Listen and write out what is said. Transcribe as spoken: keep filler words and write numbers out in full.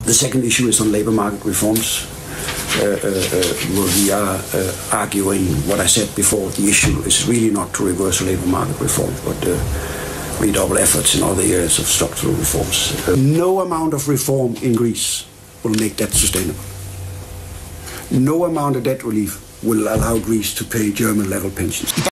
The second issue is on labour market reforms. Uh, uh, uh, where we are uh, arguing what I said before. The issue is really not to reverse labour market reform, but uh, redouble efforts in other areas of structural reforms. Uh, no amount of reform in Greece will make that sustainable. No amount of debt relief will allow Greece to pay German-level pensions.